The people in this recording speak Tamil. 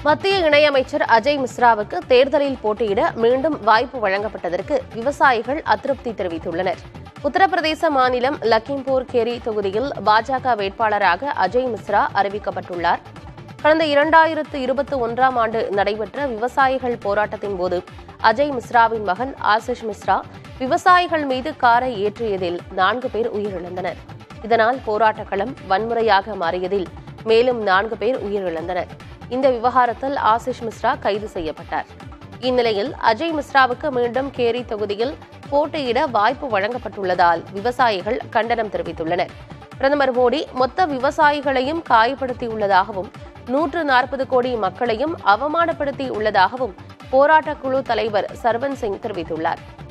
மத்திய இணையமைச்சர் அஜய் மிஸ்ராவுக்கு தேர்தலில் போட்டியிட மீண்டும் வாய்ப்பு வழங்கப்பட்டதற்கு விவசாயிகள் அதிருப்தி தெரிவித்துள்ளனர். உத்தரப்பிரதேச மாநிலம் லக்கிம்பூர் கேரி தொகுதியில் பாஜக வேட்பாளராக அஜய் மிஸ்ரா அறிவிக்கப்பட்டுள்ளார். கடந்த 2021ஆம் ஆண்டு நடைபெற்ற விவசாயிகள் போராட்டத்தின் போது அஜய் மிஸ்ராவின் மகன் ஆசிஷ் மிஸ்ரா விவசாயிகள் மீது காரை ஏற்றியதில் 4 பேர் உயிரிழந்தனர். இதனால் போராட்டக் களம் வன்முறையாக மாறியதில் மேலும் 4 பேர் உயிரிழந்தனர். இந்த விவகாரத்தில் ஆசிஷ் மிஸ்ரா கைது செய்யப்பட்டார். இந்நிலையில் அஜய் மிஸ்ராவுக்கு மீண்டும் கேரி தொகுதியில் போட்டியிட வாய்ப்பு வழங்கப்பட்டுள்ளதால் விவசாயிகள் கண்டனம் தெரிவித்துள்ளனர். பிரதமர் மோடி மொத்த விவசாயிகளையும் காயப்படுத்தியுள்ளதாகவும் 140 கோடி மக்களையும் அவமானப்படுத்தியுள்ளதாகவும் போராட்டக் குழு தலைவர் சர்வன் சிங் தெரிவித்துள்ளார்.